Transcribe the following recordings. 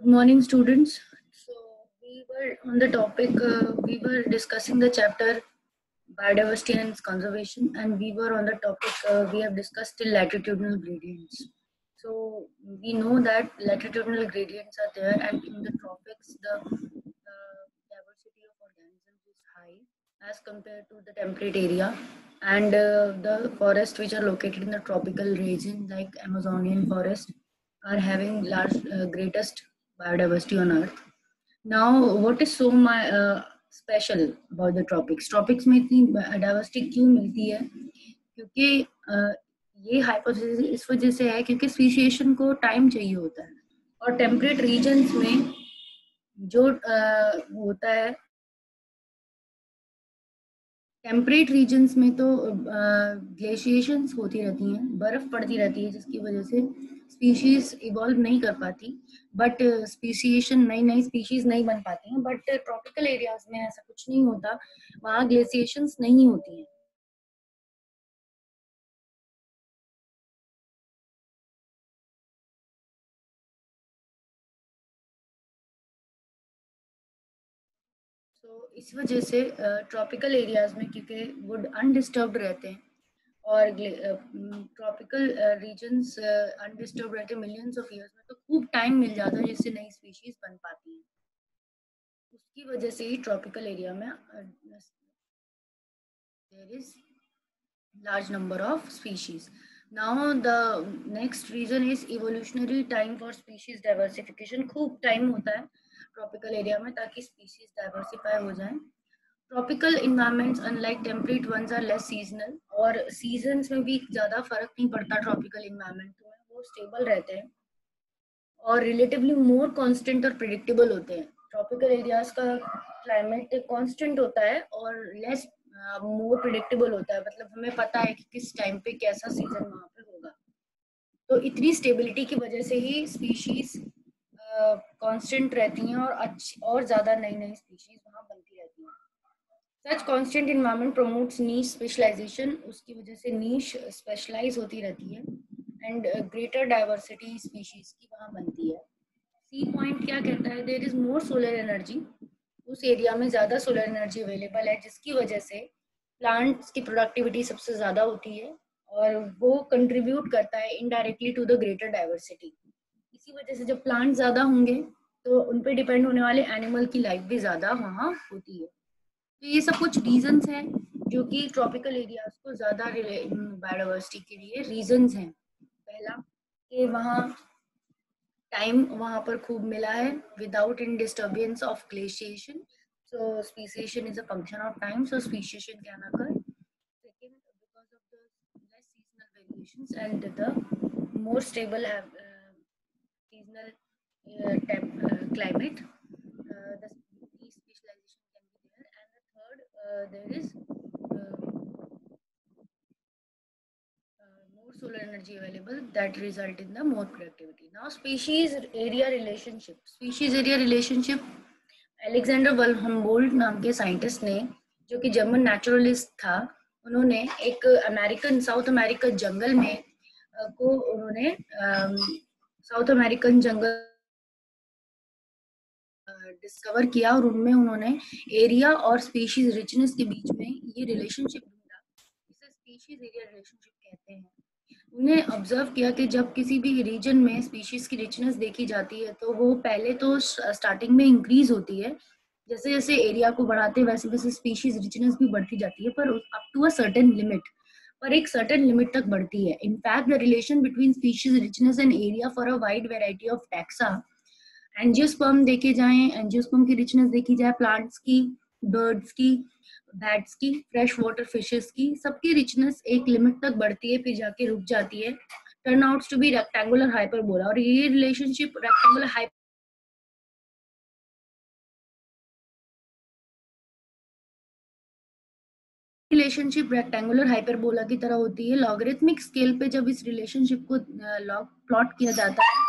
Good morning, students. So we were on the topic. We were discussing the chapter biodiversity and its conservation, and we were on the topic. We have discussed the latitudinal gradients. So we know that latitudinal gradients are there, and in the tropics, the diversity of organisms is high as compared to the temperate area, and the forests which are located in the tropical region, like Amazonian forest, are having large greatest biodiversity on earth. Now what is so special about the tropics? Tropics में इतनी diversity क्यों मिलती है? क्योंकि ये hypothesis इस वजह से है क्योंकि स्पीशिएशन को टाइम चाहिए होता है, और टेम्परेट रीजन्स में जो होता है, टेम्परेट रीजन्स में तो ग्लेशिएशंस होती रहती हैं, बर्फ पड़ती रहती है, जिसकी वजह से स्पीशीज इवॉल्व नहीं कर पाती, बट स्पीशिएशन नई नई स्पीशीज नहीं बन पाती हैं। बट ट्रॉपिकल एरियाज में ऐसा कुछ नहीं होता, वहाँ ग्लेशिएशंस नहीं होती हैं। तो इस वजह से ट्रॉपिकल एरियाज में, क्योंकि वो अनडिस्टर्ब्ड रहते हैं, और ट्रॉपिकल रीजन्स अनडिस्टर्ब रहते हैं मिलियंस ऑफ ईयर्स में, तो खूब टाइम मिल जाता है जिससे नई स्पीशीज बन पाती हैं। उसकी वजह से ही ट्रॉपिकल एरिया में there is large number of species. Now the next reason is evolutionary time for species diversification. खूब टाइम होता है ट्रॉपिकल एरिया में ताकि स्पीशीज डाइवर्सिफाई हो जाए। Tropical environments unlike temperate ones are less seasonal, और seasons में भी ज़्यादा फर्क नहीं पड़ता ट्रॉपिकल इन्वायरमेंट में, वो स्टेबल रहते हैं और रिलेटिवली मोर कांस्टेंट और प्रिडिक्टेबल होते हैं। ट्रॉपिकल एरियाज का क्लाइमेट कांस्टेंट होता है और लेस मोर प्रिडिक्टेबल होता है, मतलब हमें पता है कि किस टाइम पे कैसा सीजन वहाँ पे होगा। तो इतनी स्टेबिलिटी की वजह से ही स्पीशीज कांस्टेंट रहती हैं, और अच्छी और ज़्यादा नई नई स्पीशीज वहाँ बनती रहती हैं। Such constant environment promotes niche specialization, उसकी वजह से नीश स्पेशलाइज होती रहती है, एंड ग्रेटर डाइवर्सिटी स्पीशीज की वहाँ बनती है। सी पॉइंट क्या कहता है? There is more solar energy, उस एरिया में ज़्यादा सोलर एनर्जी अवेलेबल है, जिसकी वजह से प्लांट्स की प्रोडक्टिविटी सबसे ज़्यादा होती है, और वो कंट्रीब्यूट करता है indirectly to the greater diversity. इसी वजह से जब प्लांट ज़्यादा होंगे तो उन पे डिपेंड होने वाले एनिमल की लाइफ भी ज़्यादा वहाँ होती है। तो ये सब कुछ रीजंस हैं जो कि ट्रॉपिकल एरियाज को ज़्यादा बायोडाइवर्सिटी के लिए रीजंस हैं। पहला कि वहाँ टाइम वहाँ पर खूब मिला है without in disturbance of glaciation, so speciation is a function of time, so speciation can occur. Second, because of the less seasonal variations and the more stable seasonal climate, the specialization can be there. And the third, there is more solar energy available that result in the more productivity. Now species area relationship, Alexander von Humboldt नाम के scientist ने, जो कि German naturalist था, उन्होंने एक American south American जंगल में को उन्होंने साउथ अमेरिकन जंगल डिस्कवर किया, और उनमें उन्होंने एरिया और स्पीशीज रिचनेस के बीच में ये रिलेशनशिप ढूंढा। इसे स्पीशीज एरिया रिलेशनशिप कहते हैं। उन्हें ऑब्जर्व किया कि जब किसी भी रीजन में स्पीशीज की रिचनेस देखी जाती है तो वो पहले तो स्टार्टिंग में इंक्रीज होती है, जैसे जैसे एरिया को बढ़ाते वैसे वैसे स्पीशीज रिचनेस भी बढ़ती जाती है, पर up to a certain limit, पर एक सर्टेन लिमिट तक बढ़ती है। In fact the relation between species richness and area for a wide variety of taxa, angiosperm देखे जाएं, एंजियोस्पर्म की रिचनेस देखी जाए, प्लांट्स की, बर्ड्स की, बैट्स की, फ्रेश वाटर फिशेस की, सबकी रिचनेस एक लिमिट तक बढ़ती है, फिर जाके रुक जाती है। Turn outs to be rectangular hyperbola, और ये रिलेशनशिप रेक्टेंगुलर हाइपरबोला की तरह होती है। लॉगरिथमिक स्केल पे जब इस रिलेशनशिप को लॉग प्लॉट किया जाता है,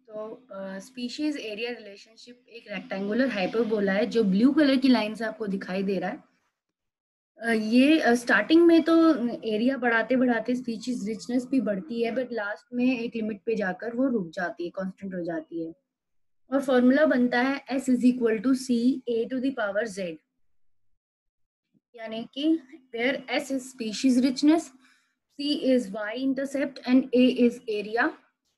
तो स्पीशीज एरिया रिलेशनशिप एक रेक्टेंगुलर हाइपरबोला है जो ब्लू कलर की लाइन से आपको दिखाई दे रहा है। ये स्टार्टिंग में तो एरिया बढ़ाते बढ़ाते स्पीशीज रिचनेस भी बढ़ती है, बट लास्ट में एक लिमिट पे जाकर वो रुक जाती है, कांस्टेंट हो जाती है। और फॉर्मूला बनता है S is equal to C A to the power Z, यानी कि where S is species richness, C is y-intercept and A is area.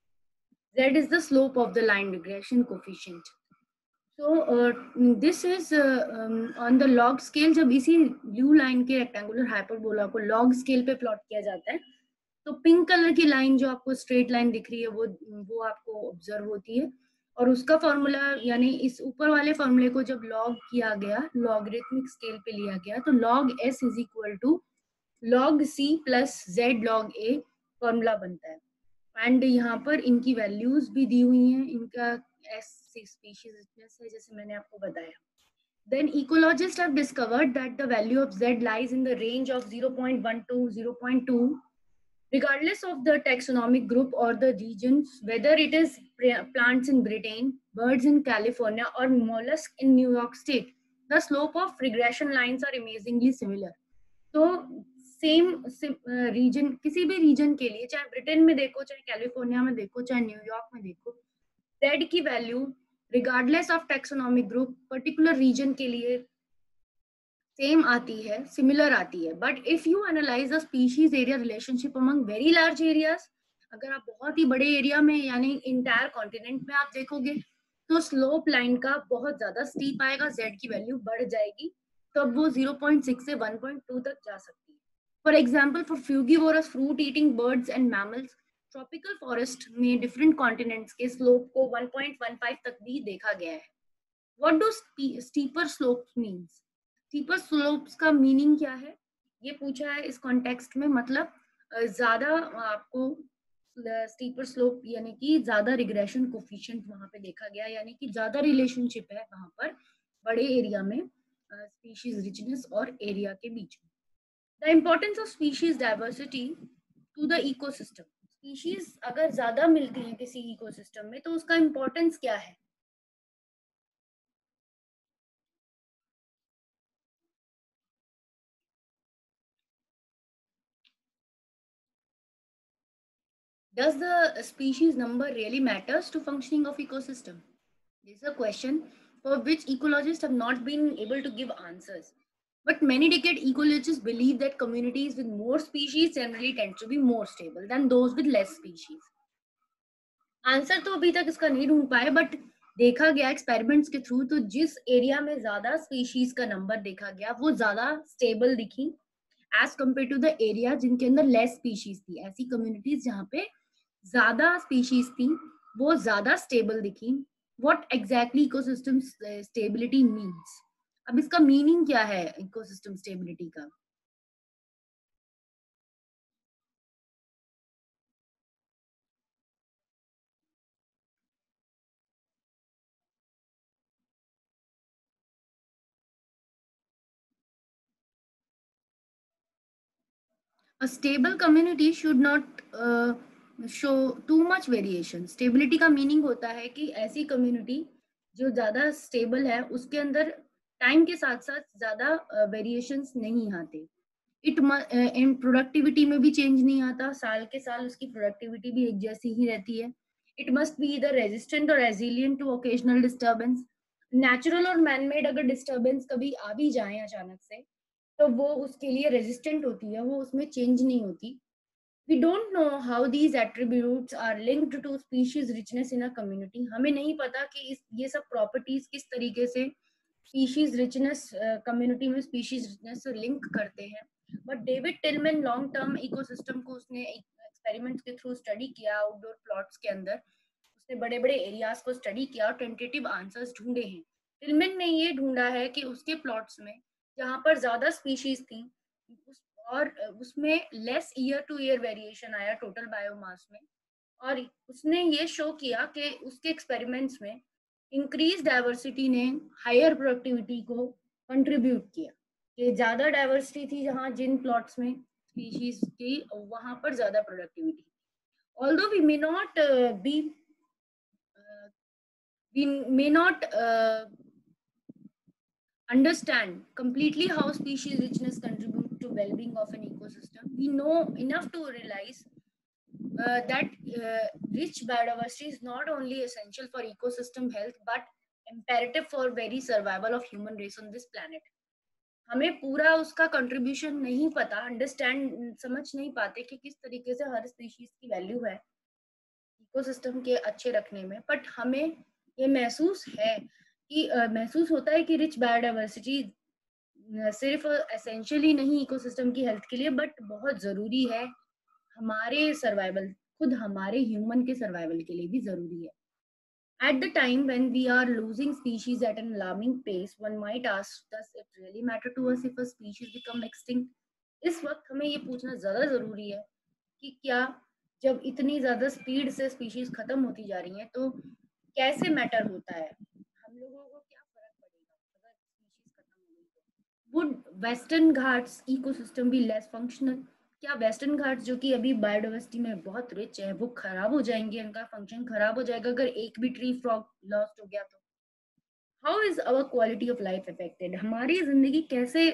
Z is the slope of the line regression coefficient. So this is on the log scale. जब इसी blue line के rectangular hyperbola को log scale पे plot किया जाता है, तो pink colour की लाइन जो आपको स्ट्रेट लाइन दिख रही है वो आपको ऑब्जर्व होती है। और उसका फॉर्मूला यानी इस ऊपर वाले फॉर्मूले को जब लॉग किया गया, लॉगरिथमिक स्केल पे लिया गया, तो log s is equal to log c plus z log a formula बनता है। एंड यहाँ पर इनकी वैल्यूज भी दी हुई हैं। इनका एस स्पीशीज रिचनेस है, जैसे मैंने आपको बताया। Then ecologists have discovered that the value of Z lies in the range of 0.1 to 0.2, regardless of the taxonomic group or the regions, whether it is plants in Britain, birds in California, or mollusks in New York State. The slope of regression lines are amazingly similar. तो same region, किसी भी reason के लिए, चाहे Britain में देखो, चाहे California में देखो, चाहे न्यूयॉर्क में देखो, Z की value regardless of taxonomic group particular region के लिए सेम आती है, सिमिलर आती है। But if you analyse the species area relationship among very large areas, अगर आप बहुत ही बड़े एरिया में यानी इंटायर कॉन्टिनेंट में आप देखोगे, तो स्लोप लाइन का बहुत ज्यादा स्टीप आएगा, जेड की वैल्यू बढ़ जाएगी, तो अब वो 0.6 से 1.2 तक जा सकती है। For example, for frugivorous fruit eating birds and mammals, tropical forest में डिफरेंट कॉन्टिनेंट्स के स्लोप को 1.15 तक भी देखा गया है। What do steeper slopes means? Steeper slopes का मीनिंग क्या है, ये पूछा है इस कॉन्टेक्स्ट में। मतलब ज्यादा आपको स्टीपर स्लोप यानी कि ज्यादा रिग्रेशन कोफिशिएंट वहां पे देखा गया, यानी कि ज्यादा रिलेशनशिप है वहां पर बड़े एरिया में स्पीशीज रिचनेस और एरिया के बीच में। The importance of species diversity to the ecosystem. Species अगर ज्यादा मिलती हैं किसी इकोसिस्टम में, तो उसका इम्पोर्टेंस क्या है? Does the species number really matters to functioning of ecosystem? This is a question for which ecologists have not been able to give answers. But many decade ecologists believe that communities with more species generally tend to be more stable than those with less species. Answer तो अभी तक इसका नहीं ढूंढ पाए, but देखा गया experiments के थ्रू, तो जिस एरिया में ज्यादा स्पीशीज का नंबर देखा गया वो ज्यादा स्टेबल दिखी as compare to the area जिनके अंदर लेस स्पीशीज थी। ऐसी कम्युनिटीज जहाँ पे ज्यादा स्पीशीज थी वो ज्यादा स्टेबल दिखी। What exactly ecosystem stability means? अब इसका मीनिंग क्या है इकोसिस्टम स्टेबिलिटी का? A stable community should not show too much variation. Stability का मीनिंग होता है कि ऐसी कम्युनिटी जो ज्यादा स्टेबल है उसके अंदर टाइम के साथ साथ ज्यादा वेरिएशंस नहीं आते। इट इन प्रोडक्टिविटी में भी चेंज नहीं आता, साल के साल उसकी प्रोडक्टिविटी भी एक जैसी ही रहती है। It must be either resistant और resilient to occasional disturbance. Natural और मैनमेड अगर डिस्टर्बेंस कभी आ भी जाए अचानक से, तो वो उसके लिए रेजिस्टेंट होती है, वो उसमें चेंज नहीं होती। We don't know how these attributes are linked to species richness in a community. हमें नहीं पता कि ये सब प्रॉपर्टीज किस तरीके से स्पीशीज रिचनेस कम्युनिटी में स्पीशीज रिचनेस से लिंक करते हैं। But David Tilman long term ecosystem को उसने एक्सपेरिमेंट्स के थ्रू स्टडी किया आउटडोर प्लॉट्स के अंदर। उसने बड़े बड़े एरियाज को स्टडी किया और टेंटेटिव आंसर्स ढूंढे हैं। टिलमैन ने ये ढूंढा है कि उसके प्लॉट्स में जहाँ पर ज्यादा स्पीशीज थी और उसमें less year to year variation आया टोटल बायोमास में। और उसने ये शो किया कि उसके एक्सपेरिमेंट्स में इंक्रीज डाइवर्सिटी ने हायर प्रोडक्टिविटी को कंट्रीब्यूट किया, कि ज्यादा डाइवर्सिटी थी जहां जिन प्लॉट्स में स्पीशीज की, वहां पर ज्यादा productivity. Although we may not be we may not understand completely how species richness contribute to well-being of an ecosystem. We know enough to realize that rich biodiversity is not only essential for ecosystem health but imperative for very survival of human race on this planet. हमें पूरा उसका contribution नहीं पता, understand समझ नहीं पाते कि किस तरीके से हर स्पीशीज की वैल्यू है इकोसिस्टम के अच्छे रखने में, बट हमें ये महसूस है कि महसूस होता है कि रिच बायोडाइवर्सिटी सिर्फ एसेंशियली नहीं इकोसिस्टम की हेल्थ के लिए बट बहुत जरूरी है हमारे सर्वाइवल, खुद हमारे ह्यूमन के सर्वाइवल के लिए भी जरूरी है. At the time when we are losing species at an alarming pace, one might ask, does it really matter to us if a species become extinct? इस वक्त हमें ये पूछना ज़्यादा ज़रूरी है कि क्या जब इतनी ज़्यादा स्पीड से स्पीशीज खत्म होती जा रही हैं तो कैसे मैटर होता है, हम लोगों को क्या फर्क पड़ेगा अगर स्पीशीज खत्म हो गई तो? Would Western Ghats ecosystem be less functional? क्या वेस्टर्न घाट्स जो कि अभी बायोडाइवर्सिटी में बहुत रिच है वो खराब हो जाएंगे, उनका फंक्शन खराब हो जाएगा अगर एक भी ट्री फ्रॉग लॉस्ट हो गया तो? How is our quality of life affected? हमारी जिंदगी कैसे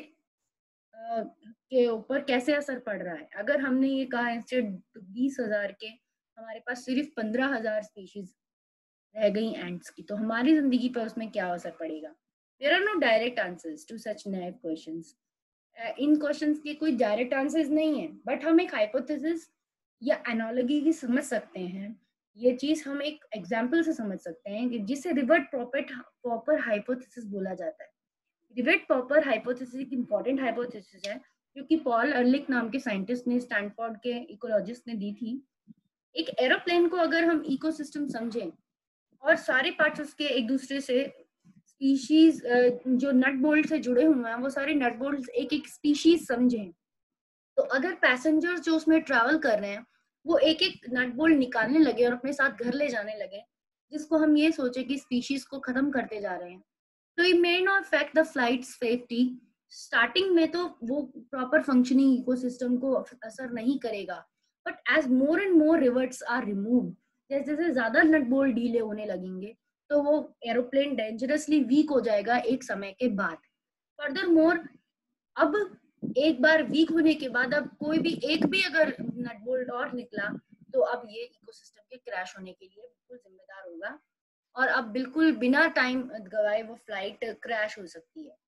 के ऊपर कैसे असर पड़ रहा है अगर हमने ये कहा इंस्टेड 20,000 के हमारे पास सिर्फ 15,000 स्पीशीज रह गई एंट्स की, तो हमारी जिंदगी पर उसमें क्या असर पड़ेगा? There are no direct answers to such naive questions. इन क्वेश्चंस के कोई डायरेक्ट आंसर्स नहीं है, बट हम एक हाइपोथेसिस या एनालॉजी की समझ सकते हैं. ये चीज हम एक एग्जांपल से समझ सकते हैं कि जिसे रिवर्ट प्रॉपर हाइपोथेसिस बोला जाता है. रिवर्ट प्रॉपर हाइपोथेसिस एक इंपॉर्टेंट हाइपोथेसिस है क्योंकि पॉल अर्लिक नाम के साइंटिस्ट ने, स्टैनफोर्ड के इकोलॉजिस्ट ने दी थी. एक एरोप्लेन को अगर हम इकोसिस्टम समझें और सारे पार्ट्स उसके एक दूसरे से स्पीशीज जो नट बोल्ट से जुड़े हुए हैं वो सारे नट बोल्ट एक एक स्पीशीज समझें, तो अगर पैसेंजर्स जो उसमें ट्रैवल कर रहे हैं वो एक एक नट बोल्ट निकालने लगे और अपने साथ घर ले जाने लगे, जिसको हम ये सोचे कि स्पीशीज को खत्म करते जा रहे हैं, तो it may not affect the flight safety. Starting में तो वो प्रॉपर फंक्शनिंग इकोसिस्टम को असर नहीं करेगा, but as more and more rivets are removed, जैसे जैसे ज्यादा नट बोल्ट ढीले होने लगेंगे तो वो एरोप्लेन डेंजरसली वीक हो जाएगा एक समय के बाद. फर्दर मोर, अब एक बार वीक होने के बाद अब कोई भी एक भी अगर नट बोल्ट और निकला तो अब ये इकोसिस्टम के क्रैश होने के लिए बिल्कुल जिम्मेदार होगा और अब बिल्कुल बिना टाइम गवाए वो फ्लाइट क्रैश हो सकती है.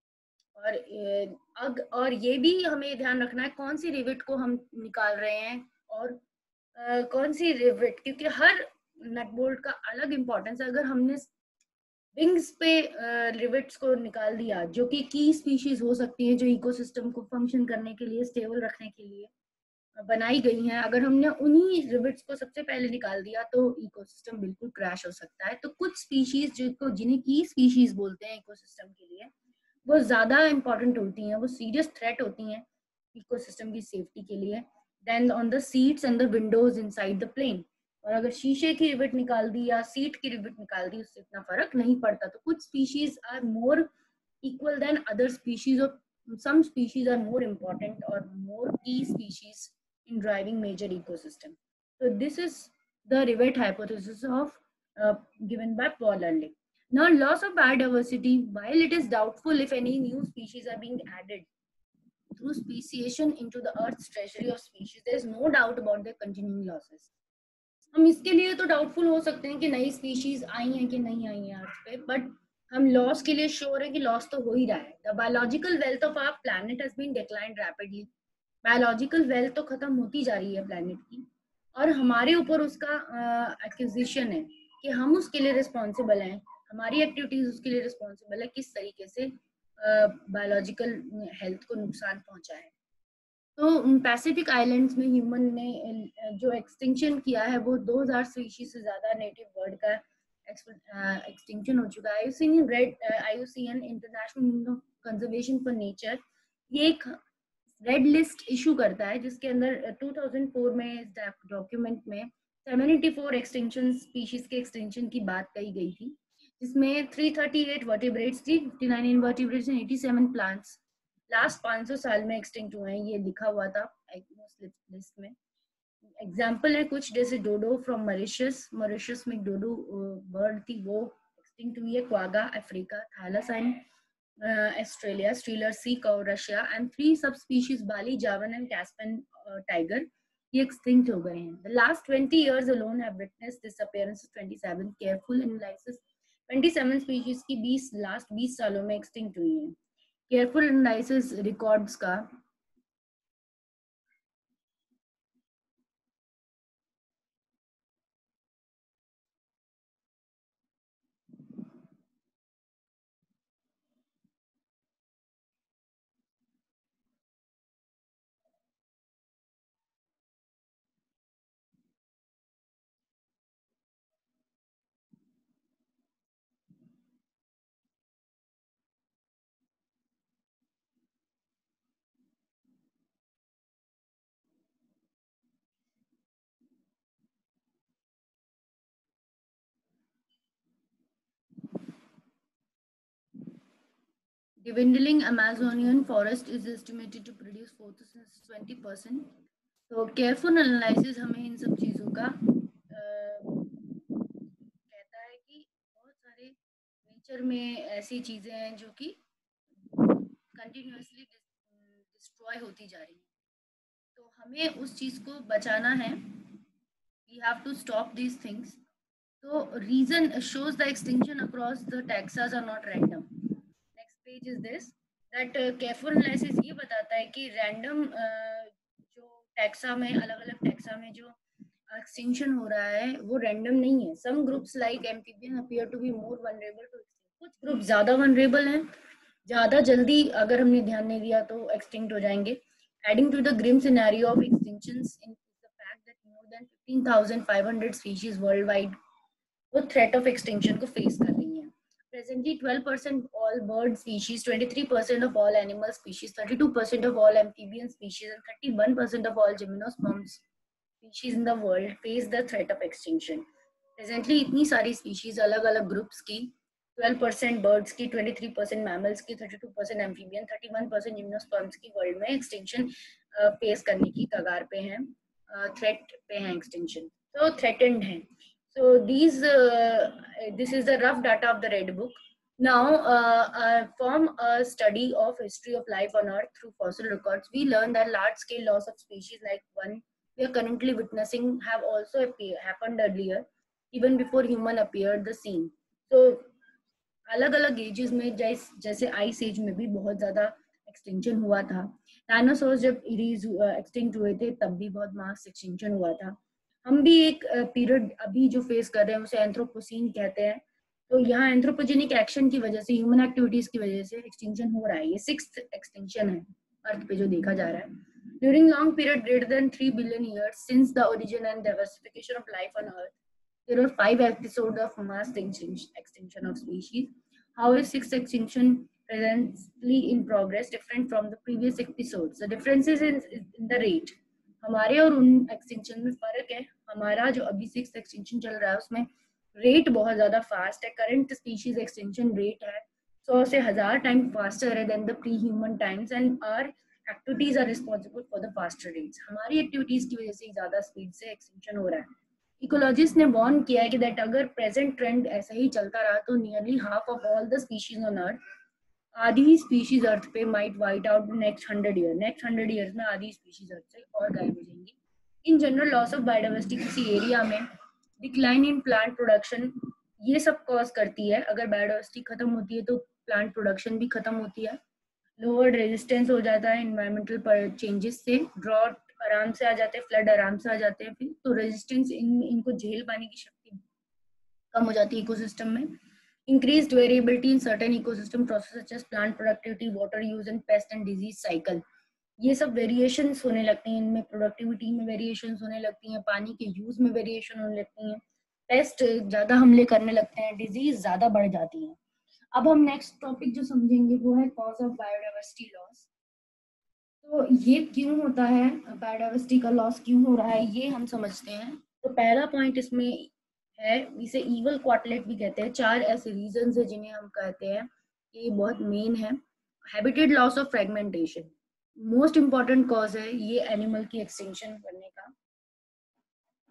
और ये भी हमें ध्यान रखना है कौन सी रिविट को हम निकाल रहे हैं और कौन सी रिविट, क्योंकि हर नट बोल्ट का अलग इंपॉर्टेंस है. अगर हमने विंग्स पे रिविट्स को निकाल दिया जो कि की स्पीशीज हो सकती है जो इकोसिस्टम को फंक्शन करने के लिए, स्टेबल रखने के लिए बनाई गई हैं, अगर हमने उन्हीं रिविट्स को सबसे पहले निकाल दिया तो इकोसिस्टम बिल्कुल क्रैश हो सकता है. तो कुछ स्पीशीज जिन्हें की स्पीशीज बोलते हैं इकोसिस्टम के लिए, वो ज्यादा इंपॉर्टेंट होती हैं, वो सीरियस थ्रेट होती हैं इकोसिस्टम की सेफ्टी के लिए then on the seats and the windows inside the plane. और अगर शीशे की रिविट निकाल दी या सीट की रिविट निकाल दी उससे इतना फर्क नहीं पड़ता. तो कुछ species are more equal than other species और some species are more important or more key species in driving major ecosystem. So this is the rivet hypothesis of given by Paul Ehrlich. Now, loss of biodiversity, while it is doubtful if any new species are being added through speciation into the Earth's treasury of species, there is no doubt about their continuing losses. हम इसके लिए तो doubtful हो सकते हैं कि नई species आई हैं कि नहीं आई हैं अर्थ पे, बट हम लॉस के लिए श्योर है कि लॉस तो हो ही रहा है. The biological wealth of our planet has been declined rapidly. Biological wealth तो खत्म होती जा रही है प्लैनेट की और हमारे ऊपर उसका एक्विजिशन है कि हम उसके लिए रिस्पॉन्सिबल हैं, हमारी एक्टिविटीज उसके लिए रिस्पॉन्सिबल है किस तरीके से बायोलॉजिकल हेल्थ को नुकसान पहुंचा है. तो पैसिफिक आइलैंड्स में ह्यूमन ने जो एक्सटिंक्शन किया है वो 2000 स्पीशीज से ज्यादा नेटिव बर्ड का एक्सटिंक्शन हो चुका है. IUCN International Union of Conservation for Nature ये एक रेड लिस्ट इशू करता है जिसके अंदर 2004 में इस डॉक्यूमेंट में 74 एक्सटिंक्शन स्पीशीज के एक्सटिंक्शन की बात कही गई थी, जिसमें 338 वर्टिब्रेट्स थी, 59 इनवर्टिब्रेट्स एंड 87 प्लांट्स लास्ट 500 साल में एक्सटिंक्ट हुए हैं. ये लिखा हुआ था लिस्ट में. एग्जाम्पल है कुछ, जैसे डोडो फ्रॉम मॉरिशस, मॉरिशस में एक डोडो बर्ड थी, वो एक्सटिंक्ट हुई है. Quagga Africa, thylacine Australia, Steller sea cow Russia, and 3 sub species Bali, Javan and Caspian tiger, ये एक्सटिंक्ट हो गए हैं. The last 20 years alone have witnessed disappearance of 27 careful analysis. 27 species की 20 सालों में एक्सटिंक्ट हुई हैं. केयरफुल एनालिसिस रिकॉर्ड्स का dwindling Amazonian forest is estimated to produce photosynthesis 20%. तो केयरफुल एनालिसिस हमें इन सब चीज़ों का कहता है कि बहुत सारे नेचर में ऐसी चीज़ें हैं जो कि कंटिन्यूअसली डिस्ट्रॉय होती जा रही हैं. तो हमें उस चीज़ को बचाना है. We have to stop these things. So reason shows the extinction across the taxas are not random. Next page is this, that careful analysis ये बताता है कि random जो taxa में अलग अलग taxa में जो extinction हो रहा है वो random नहीं है. Some groups like amphibian appear to be more vulnerable to extinction. कुछ groups ज़्यादा vulnerable हैं, ज़्यादा जल्दी अगर हमने ध्यान नहीं दिया तो extinct हो जाएंगे. Adding to the grim scenario of extinctions is the fact that more than 15,500 species worldwide वो थ्रेट ऑफ एक्सटिंक्शन को फेस कर रही हैं. Presently, 12% all bird species, 23% of all animal species, 32% of all amphibian species, and 31% of all gymnosperms species in the world face the threat of extinction. Presently, इतनी सारी species अलग अलग groups की, 12% birds की, 23% mammals की, 32% amphibian, 31% gymnosperms की world में extinction face करने की कगार पे हैं, threat पे हैं extinction. तो threatened हैं. So this is the rough data of the Red Book. Now, from a study of history of life on Earth through fossil records, we learn that large-scale loss of species like one we are currently witnessing have also happened earlier, even before human appeared the scene. So, अलग-अलग ages में जैसे ice as में भी बहुत ज्यादा extinction हुआ था. Dinosaur जब एक्सटिंक्ट हुए थे तब भी बहुत मास एक्सटिंक्शन हुआ था. हम भी एक पीरियड अभी जो फेस कर रहे हैं उसे एंथ्रोपोसीन कहते हैं. तो यहाँ एंथ्रोपोजेनिक एक्शन की वजह से, ह्यूमन एक्टिविटीज की वजह से एक्सटिंक्शन हो रहा है. ये 6th एक्सटिंक्शन है अर्थ पे जो देखा जा रहा है. During long period greater than 3 billion years since the origin and diversification of life on Earth, there are 5 episodes of mass extinction of species. How is 6th extinction presently in progress different from the previous episodes? The differences in the rate. हमारे और उन extinction में फर्क है. हमारा जो अभी 6th extinction चल रहा है उसमें रेट बहुत ज्यादा फास्ट है. करंट स्पीशीज एक्सटिंक्शन रेट है 100 से 1000 टाइम फास्टर है than the pre human times, and our activities are responsible for the faster rates. हमारी एक्टिविटीज की वजह से ज्यादा स्पीड से एक्सटिंक्शन हो रहा है. इकोलॉजिस्ट ने वार्न किया है कि दैट अगर प्रेजेंट ट्रेंड ऐसा ही चलता रहा तो nearly half of all the species on earth, आधी स्पीशीज अर्थ पे might wipe out next 100 years में आधी स्पीशीज अर्थ से और गायब हो जाएंगी. In general loss of biodiversity किसी एरिया में, डिक्लाइन इन प्लांट प्रोडक्शन, ये सब कॉज करती है. अगर बायोडाइवर्सिटी खत्म होती है तो प्लांट प्रोडक्शन भी खत्म होती है. लोअर रेजिस्टेंस हो जाता है एनवायरमेंटल चेंजेस से. ड्रॉट आराम से आ जाते हैं, फ्लड आराम से आ जाते हैं. फिर तो रेजिस्टेंस इनको झेल पाने की शक्ति कम हो जाती है इकोसिस्टम में. increased variability in certain ecosystem processes such as plant productivity, water use and pest and disease cycle. ये सब वेरिएशंस होने लगती हैं इनमें. प्रोडक्टिविटी में वेरिएशंस होने लगती हैं, पानी के यूज में वेरिएशन होने लगती हैं, पेस्ट ज्यादा हमले करने लगते हैं, डिजीज ज्यादा बढ़ जाती हैं. अब हम नेक्स्ट टॉपिक जो समझेंगे वो है कॉज ऑफ बायोडाइवर्सिटी लॉस. तो ये क्यों होता है, बायोडाइवर्सिटी का लॉस क्यों हो रहा है, ये हम समझते हैं. तो पहला पॉइंट इसमें है, इसे ईगल क्वार्टलेट भी कहते हैं. 4 ऐसे रीजंस है जिन्हें हम कहते हैं कि ये बहुत मेन है. Habitat loss of fragmentation most important cause है ये एनिमल की एक्सटिंक्शन करने का.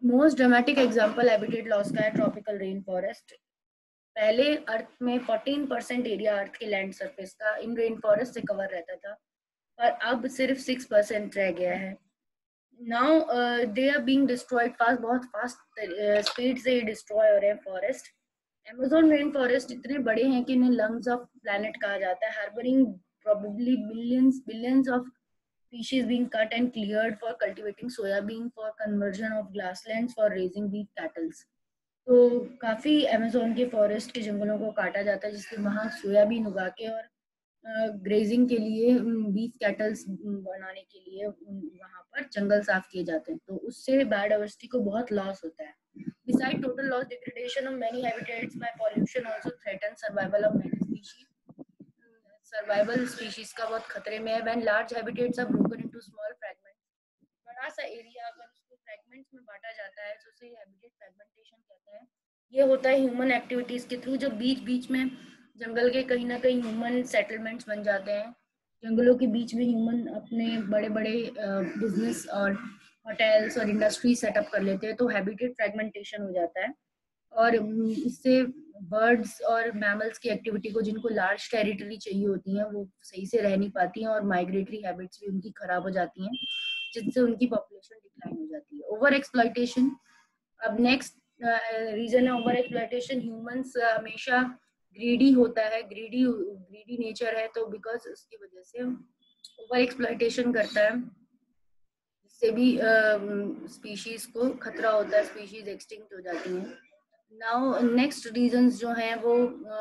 Most dramatic example habitat loss का है ट्रॉपिकल रेन फॉरेस्ट। पहले अर्थ में 14% एरिया अर्थ के लैंड सरफेस का इन रेन फॉरेस्ट से कवर रहता था, और अब सिर्फ 6% रह गया है। Now they are being destroyed fast, बहुत फास्ट स्पीड से डिस्ट्रॉय हो रहे हैं फॉरेस्ट। Amazon रेन फॉरेस्ट इतने बड़े हैं कि इन्हें लंग्स ऑफ प्लैनेट कहा जाता है, harbouring probably billions of species being cut and cleared for cultivating soybean, for conversion of grasslands, for raising beef cattle. तो काफी अमेजोन के फॉरेस्ट के जंगलों को काटा जाता है, जिससे वहां सोयाबीन उगा के और ग्रेजिंग के लिए बीफ कैटल्स बनाने के लिए वहां पर जंगल साफ किए जाते हैं। तो उससे बायोडाइवर्सिटी को बहुत लॉस होता है। Besides total loss, degradation of many habitats by pollution also threatens survival of many species. Survival species का बहुत खतरे में है। When large habitats are broken into small fragments, बड़ा सा एरिया अगर उसको फ्रैगमेंट्स में बांटा जाता है तो उसे हैबिटेट फ्रैगमेंटेशन कहते हैं। ये होता है ह्यूमन एक्टिविटीज के थ्रू, जब बीच बीच में जंगल के कहीं ना कहीं ह्यूमन सेटलमेंट्स बन जाते हैं, जंगलों के बीच में ह्यूमन अपने बड़े बड़े बिजनेस और होटल्स और इंडस्ट्री सेटअप कर लेते हैं, तो हैबिटेट फ्रैगमेंटेशन हो जाता है। और इससे बर्ड्स और मैमल्स की एक्टिविटी को, जिनको लार्ज टेरिटरी चाहिए होती है, वो सही से रह नहीं पाती हैं, और माइग्रेटरी हैबिट्स भी उनकी खराब हो जाती हैं, जिनसे उनकी पॉपुलेशन डिक्लाइन हो जाती है। ओवर एक्सप्लॉइटेशन अब नेक्स्ट रीजन है। ओवर एक्सप्लॉइटेशन, ह्यूमंस हमेशा ग्रीडी होता है, ग्रीडी ग्रीडी नेचर है, तो बिकॉज उसकी वजह से ओवर एक्सप्लॉइटेशन करता है, जिससे भी स्पीशीज को खतरा होता है, स्पीशीज एक्सटिंक्ट हो जाती हैं। नाउ नेक्स्ट रीजंस जो हैं वो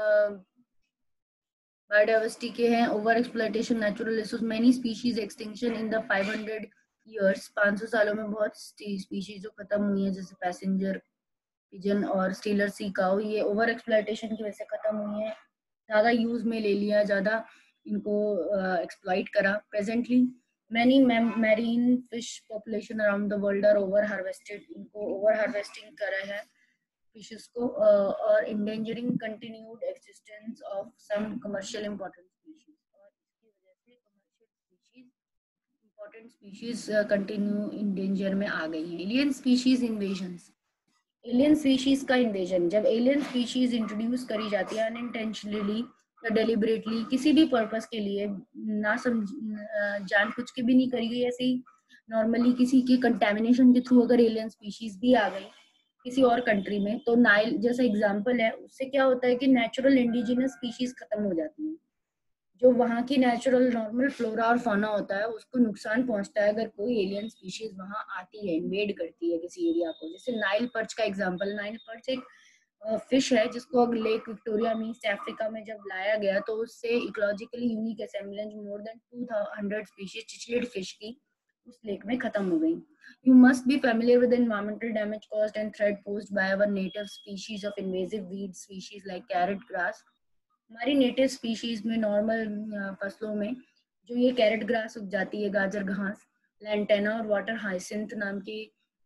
बायोडाइवर्सिटी के हैं। Over exploitation, natural resource, many species extinction in the 500 years, 500 सालों में बहुत स्पीशीज जो खत्म हुई है, जैसे पैसेंजर पिजन और स्टीलर सी काऊ, ये ओवर एक्सप्लॉइटेशन की वजह से खत्म हुई है। ज्यादा यूज में ले लिया, ज्यादा इनको एक्सप्लॉइट करा। Presently many marine fish population around the world are over harvested, इनको ओवर हार्वेस्टिंग कर रहे हैं फिशेस को, और endangering continued existence of some commercial important species, और इसकी वजह से commercial species, important species continue in danger में आ गई हैं। alien species invasions, alien species का इन्वेजन, जब एलियन स्पीशीज इंट्रोड्यूस करी जाती है अनइंटेंशनली या डेलिबरेटली, किसी भी पर्पस के लिए, ना जान कुछ के भी नहीं करी गई, ऐसे ही नॉर्मली किसी के कंटेमिनेशन के थ्रू अगर एलियन स्पीशीज भी आ गई किसी और कंट्री में, तो नाइल जैसा एग्जांपल है, उससे क्या होता है कि नेचुरल इंडिजिनस स्पीशीज खत्म हो जाती है। जो वहाँ की नेचुरल नॉर्मल फ्लोरा और फौना होता है, उसको नुकसान पहुंचता है अगर कोई एलियन स्पीशीज वहाँ आती है, इन्वेड करती है किसी एरिया को। जैसे नाइल पर्च का एग्जांपल, नाइल पर्च एक फिश है जिसको लेक विक्टोरिया में ईस्ट अफ्रीका में जब लाया गया, तो उससे ecologically unique assemblages more than 200 species cichlid fish की उस लेक में खत्म हो गई। You must be familiar with the environmental damage caused and threat posed by our native species of invasive weed species like carrot grass. हमारी native species में normal फसलों में जो ये कैरेट ग्रास उग जाती है, गाजर घास, लैंटेना और वाटर हाइसिंथ नाम की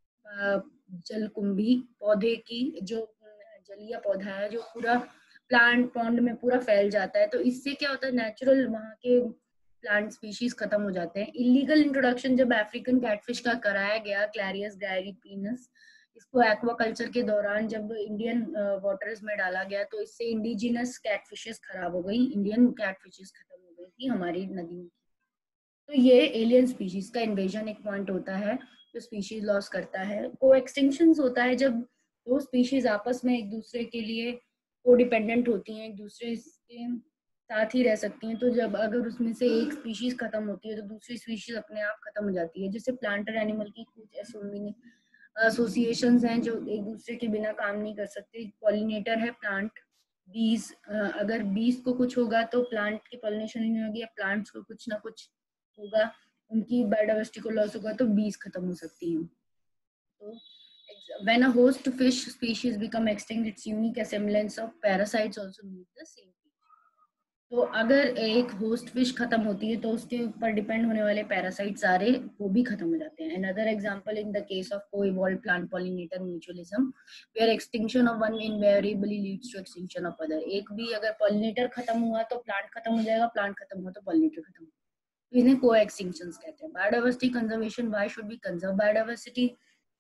जलकुंभी पौधे की, जो जलीय पौधा है, जो पूरा प्लांट पॉन्ड में पूरा फैल जाता है, तो इससे क्या होता है, नेचुरल वहाँ के प्लांट स्पीशीज खत्म हो जाते हैं। इलीगल इंट्रोडक्शन जब अफ्रीकन कैटफिश का कराया गया, क्लैरियस ग्राइरिपीनस, इसको एक्वाकल्चर के दौरान जब इंडियन वाटर्स में डाला गया, तो इससे इंडिजिनस कैटफिशेस खराब हो गई, इंडियन कैटफिशेस खत्म हो गई थी हमारी नदियों की। तो ये एलियन स्पीशीज का इन्वेजन एक पॉइंट होता है जो स्पीशीज लॉस करता है। को एक्सटिंक्शन होता है जब दो स्पीशीज आपस में एक दूसरे के लिए को डिपेंडेंट होती हैं, एक दूसरे के साथ ही रह सकती हैं, तो जब अगर उसमें से एक स्पीशीज खत्म होती है तो दूसरी स्पीशीज अपने आप खत्म हो जाती है। जैसे प्लांट और एनिमल की कुछ एसोसिएशंस हैं जो एक दूसरे के बिना काम नहीं कर सकते। पॉलिनेटर है प्लांट, बीज, अगर बीज को कुछ होगा तो प्लांट की पॉलिनेशन नहीं होगी, या प्लांट्स को कुछ ना कुछ होगा, उनकी बायोडाइवर्सिटी को लॉस होगा, तो बीज खत्म हो सकती हैं। तो when a host fish species become extinct, its unique assemblance of parasites also meet the same fate. तो अगर एक होस्ट फिश खत्म होती है तो उसके ऊपर डिपेंड होने वाले पैरासाइट सारे वो भी खत्म हो जाते हैं। Another example in the case of co-evolved plant pollinator mutualism, where extinction of one invariably leads to extinction of other. एक भी अगर पॉलिनेटर खत्म हुआ तो प्लांट खत्म हो जाएगा, प्लांट खत्म हुआ तो पॉलिनेटर खत्म हो जाएगा। इन्हें को एक्सटिंक्शंस कहते हैं। Biodiversity conservation, why should be conserve biodiversity?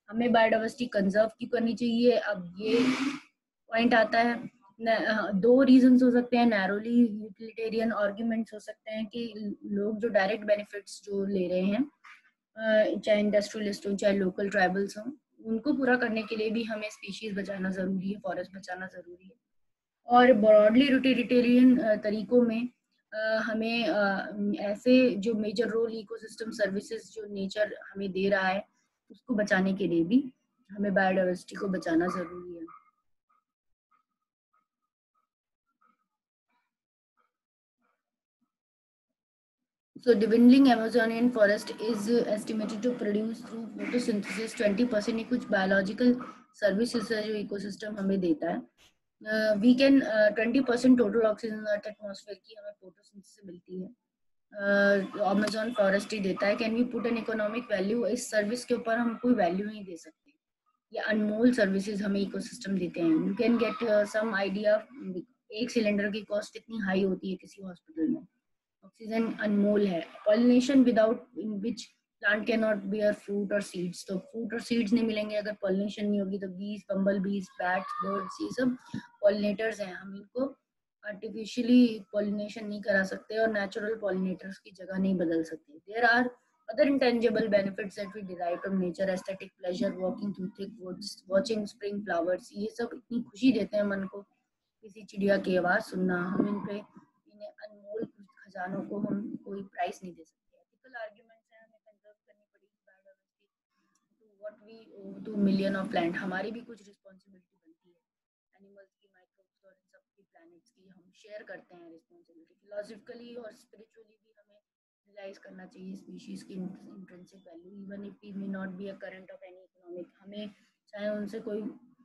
हमें बायोडाइवर्सिटी कंजर्व क्यों करनी चाहिए? अब ये पॉइंट आता है, दो रीजंस हो सकते हैं, नैरोली यूटिलिटेरियन आर्ग्यूमेंट्स हो सकते हैं कि लोग जो डायरेक्ट बेनिफिट्स जो ले रहे हैं, चाहे इंडस्ट्रियलिस्ट हो चाहे लोकल ट्राइबल्स हों, उनको पूरा करने के लिए भी हमें स्पीशीज बचाना जरूरी है, फॉरेस्ट बचाना जरूरी है। और ब्रॉडली यूटिलिटेरियन तरीकों में हमें ऐसे जो मेजर रोल इकोसिस्टम सर्विसेज जो नेचर हमें दे रहा है उसको बचाने के लिए भी हमें बायोडाइवर्सिटी को बचाना जरूरी है। So dwindling Amazonian forest is estimated to produce through photosynthesis 20%। ये कुछ biological services है जो ecosystem हमें देता है। We can 20% total oxygen earth atmosphere की हमें photosynthesis से मिलती है। अमेजोन फॉरेस्ट ही देता है। Can we put an economic value? इस सर्विस के ऊपर हम कोई वैल्यू नहीं दे सकते। ये अनमोल सर्विसेज हमें इकोसिस्टम देते हैं। You can get some idea, एक सिलेंडर की कॉस्ट कितनी हाई होती है किसी हॉस्पिटल में। ऑक्सीजन अनमोल है। Pollination without in which plant can not bear fruit और सीड्स। तो फ्रूट और सीड्स नहीं मिलेंगे अगर पॉलिनेशन नहीं होगी। तो बीज, बम्बल बीज, बैट्स, बर्ड्स, ये सब पॉलिनेटर्स हैं। हम इनको आर्टिफिशियली पॉलिनेशन नहीं करा सकते और नेचुरल पॉलिनेटर्स की जगह नहीं बदल सकते। There are other intangible benefits that we derive from nature, aesthetic pleasure, walking through thick woods, watching spring flowers। ये सब इतनी खुशी देते हैं मन को, किसी चिड़िया की आवाज सुनना। हम इन पे इन अनमोल खजानों को हम कोई प्राइस नहीं दे सकते। एथिकल आर्ग्यूमेंट्स हैं, हमें कंजर्व करनी पड़ेगी biodiversity to what we owe to million of plant. हमारी भी कुछ रिस्पॉन्सिबिलिटी बनती है। एनिमल्स की, माइक्रोब्स और इन सब की, प्लैनेट्स की हम शेयर करते हैं रिस्पॉन्सिबिलिटी। फिलोसफिकली और स्पिरिचुअली भी हमें रियलाइज करना चाहिए स्पीशीज की intrinsic value, even if we may not be a current of any economic. हमें चाहे उनसे कोई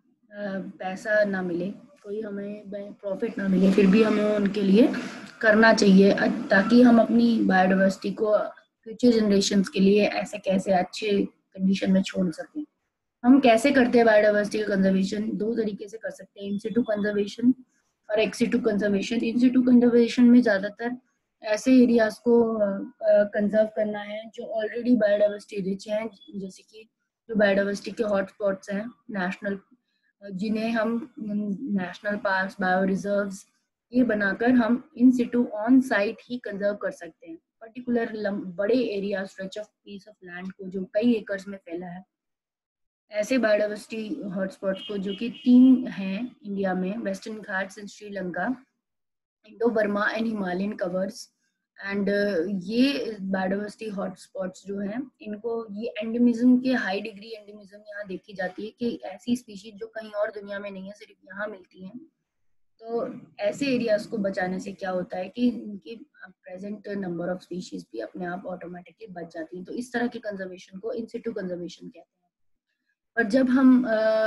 पैसा ना मिले, कोई हमें प्रॉफिट ना मिले, फिर भी हमें उनके लिए करना चाहिए ताकि हम अपनी बायोडाइवर्सिटी को फ्यूचर जनरेशन्स के लिए ऐसे कैसे अच्छे कंडीशन में छोड़ सकें। हम कैसे करते हैं बायोडाइवर्सिटी का कंजर्वेशन? दो तरीके से कर सकते हैं, इन सिटू कंजर्वेशन और ex situ conservation. In situ conservation में ज्यादातर ऐसे एरियाज को कंजर्व करना है जो ऑलरेडी बायोडाइवर्सिटी रिच हैं, जैसे कि जो बायोडाइवर्सिटी के हॉटस्पॉट्स हैं नेशनल, जिन्हें हम नेशनल पार्क्स, बायो रिजर्व्स, ये बनाकर हम इन सिटू ऑन साइट ही कंजर्व कर सकते हैं। पर्टिकुलर बड़े area, stretch of piece of land को जो कई एकर्स में फैला है, ऐसे बायोडाइवर्सिटी हॉटस्पॉट्स को, जो कि 3 हैं इंडिया में, Western Ghats in Sri Lanka, Indo Burma and Himalayan covers. And ये बायोडाइवर्सिटी हॉटस्पॉट्स जो हैं, इनको ये एंडेमिज्म के हाई डिग्री एंडेमिज्म यहाँ देखी जाती है कि ऐसी स्पीशीज जो कहीं और दुनिया में नहीं है, सिर्फ यहाँ मिलती हैं। तो ऐसे एरियाज को बचाने से क्या होता है कि इनकी प्रेजेंट नंबर ऑफ स्पीशीज भी अपने आप ऑटोमेटिकली बच जाती हैं। तो इस तरह के कंजर्वेशन को इन सिटू कंजर्वेशन कहते हैं। और जब हम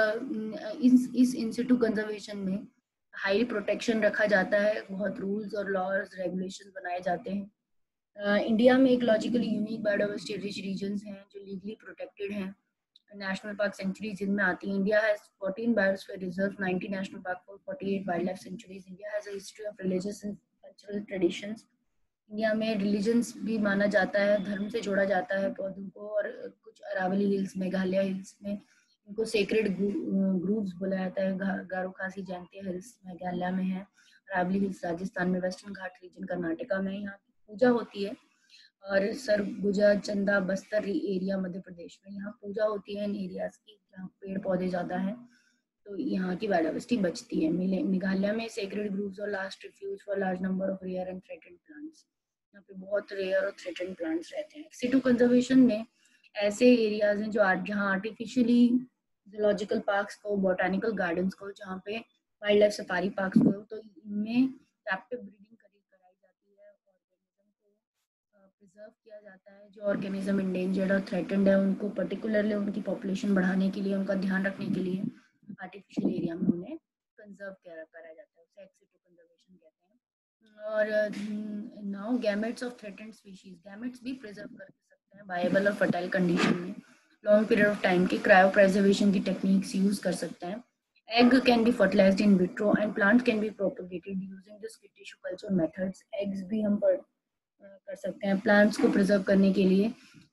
इस इन सिटू कंजर्वेशन में हाई प्रोटेक्शन रखा जाता है, बहुत रूल्स और लॉज रेगुलेशंस बनाए जाते हैं। इंडिया में ecologically unique biodiversity rich regions हैं जो लीगली प्रोटेक्टेड हैं। नेशनल पार्क सेंचुरीज जिनमें आती हैं। India has 14 biosphere reserve, 90 national park, 48 wild life sanctuaries. India has a history of religious and cultural traditions. India में रिलीजन्स भी माना जाता है, धर्म से जोड़ा जाता है पौधों को। और कुछ अरावली हिल्स, मेघालय हिल्स में इनको सेक्रेड ग्रूव्स बोला जाता है। गारो खासी जयंतिया हिल्स मेघालय में है, अरावली हिल्स राजस्थान में, वेस्टर्न घाट रीजन कर्नाटका में यहाँ पूजा होती है। और सरगुजा, चंदा, बस्तर एरिया मध्य प्रदेश में यहाँ पूजा होती है इन एरियाज की, जहाँ पेड़ पौधे ज्यादा हैं, तो यहाँ की बायोडाइवर्सिटी बचती है। मेघालय में सेक्रेड ग्रूव्स और last refuge for large number of rare and threatened plants. यहाँ पे बहुत रेयर और थ्रेटेंड प्लांट्स रहते हैं। सिटू कंजर्वेशन में ऐसे एरियाज हैं जो जहाँ आर्टिफिशियली जूलॉजिकल पार्क्स को, बोटानिकल गार्डन्स को, जहाँ पे वाइल्ड लाइफ सफारी पार्क्स को, तो इनमें कैप्टिव ब्रीडिंग कराई जाती है। ऑर्गेनिज्म को प्रिजर्व किया जाता है। जो ऑर्गेनिज्म इंडेंजर्ड और थ्रेटेंड है, उनको पर्टिकुलरली उनकी पॉपुलेशन बढ़ाने के लिए, उनका ध्यान रखने के लिए आर्टिफिशियल एरिया में उन्हें कंजर्व करा जाता है। उसे एक्स सिटू कंजर्वेशन कहते हैं। और now gametes of threatened species, gametes भी प्रिजर्व कर सकते हैं वायबल और फर्टाइल कंडीशन में। लॉन्ग पीरियड ऑफ टाइम के क्रायो प्रिजर्वेशन की टेक्निक्स यूज कर सकते हैं। Egg can be fertilized in vitro and plants can be propagated using the tissue culture methods. Eggs भी हम कर सकते हैं प्लांट्स को प्रिजर्व करने के लिए।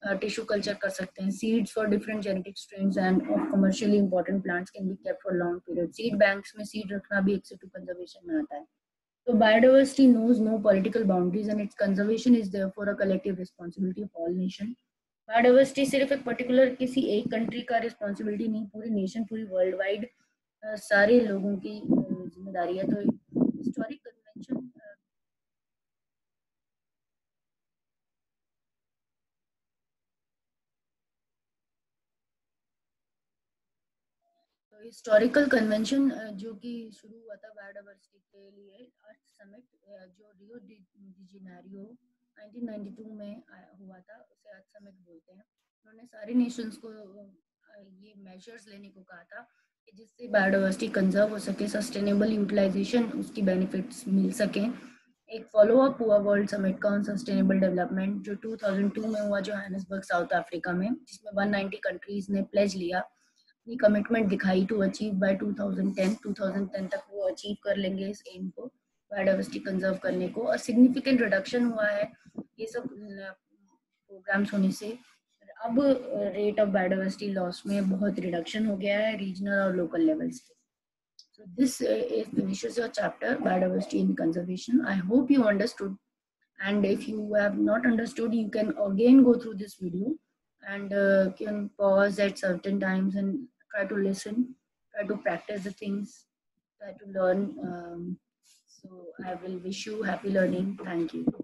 टिश्यू कल्चर कर सकते हैं. Seeds for different genetic strains and of commercially important plants can be kept for long period. Seed banks में सीड रखना भी एक सिटू कंजर्वेशन में आता है. So biodiversity knows no political boundaries and its conservation is therefore a collective responsibility of all nations. Biodiversity सिर्फ एक particular किसी एक कंट्री का रिस्पॉन्सिबिलिटी नहीं, पूरी नेशन, पूरी वर्ल्ड वाइड सारे लोगों की जिम्मेदारी है. तो हिस्टोरिक कन्वेंशन तो हिस्टोरिकल कन्वेंशन जो कि शुरू हुआ था बायोडाइवर्सिटी के लिए, अर्थ समिट जो रियो डी जेनेरियो 1992 में हुआ था, उसे अर्थ समिट बोलते हैं. उन्होंने सारे नेशंस को ये मेजर्स लेने को कहा था कि जिससे बायोडाइवर्सिटी कंजर्व हो सके, सस्टेनेबल यूटिलाइजेशन उसकी बेनिफिट्स मिल सके. एक फॉलो अप हुआ वर्ल्ड समिट का ऑन सस्टेनेबल डेवलपमेंट जो 2002 में हुआ जोहानिसबर्ग साउथ अफ्रीका में, जिसमें 190 कंट्रीज ने प्लेज लिया, अपनी कमिटमेंट दिखाई टू अचीव बाय 2010 तक वो अचीव कर लेंगे इस एम को, बायोडाइवर्सिटी कंजर्व करने को. और सिग्निफिकेंट रिडक्शन हुआ है ये सब प्रोग्राम्स होने से. अब रेट ऑफ बायोडाइवर्सिटी लॉस में बहुत रिडक्शन हो गया है रीजनल और लोकल लेवल्स पे. So this finishes your chapter biodiversity and conservation. I hope you understood, and if you have not understood, you can again go through this video and can pause at certain times and try to listen, try to practice the things, try to learn. So I will wish you happy learning. Thank you.